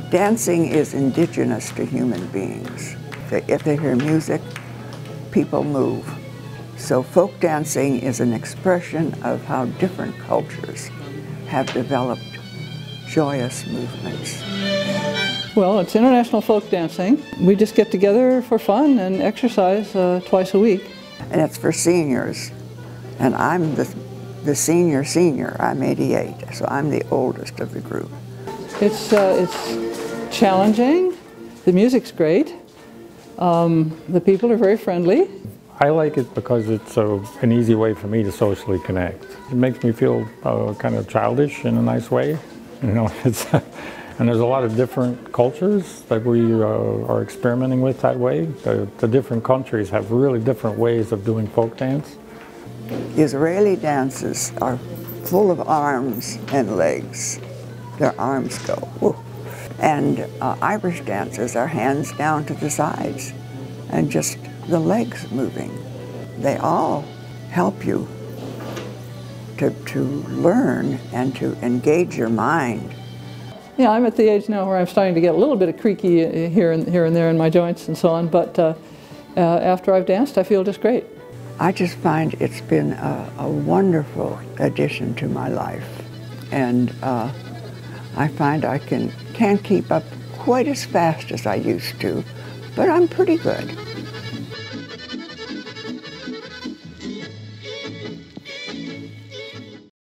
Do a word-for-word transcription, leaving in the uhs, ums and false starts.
Dancing is indigenous to human beings. If they hear music, people move. So folk dancing is an expression of how different cultures have developed joyous movements. Well, it's International Folk Dancing. We just get together for fun and exercise uh, twice a week. And it's for seniors. And I'm the, the senior senior. I'm eighty-eight, so I'm the oldest of the group. It's, uh, it's challenging. The music's great. Um, the people are very friendly. I like it because it's a, an easy way for me to socially connect. It makes me feel uh, kind of childish in a nice way. You know, it's, and there's a lot of different cultures that we uh, are experimenting with that way. The, the different countries have really different ways of doing folk dance. Israeli dances are full of arms and legs. Their arms go, whoa. And uh, Irish dances are hands down to the sides and just the legs moving. They all help you to, to learn and to engage your mind. Yeah, I'm at the age now where I'm starting to get a little bit of creaky here and, here and there in my joints and so on, but uh, uh, after I've danced, I feel just great. I just find it's been a, a wonderful addition to my life. And uh, I find I can, can't keep up quite as fast as I used to, but I'm pretty good.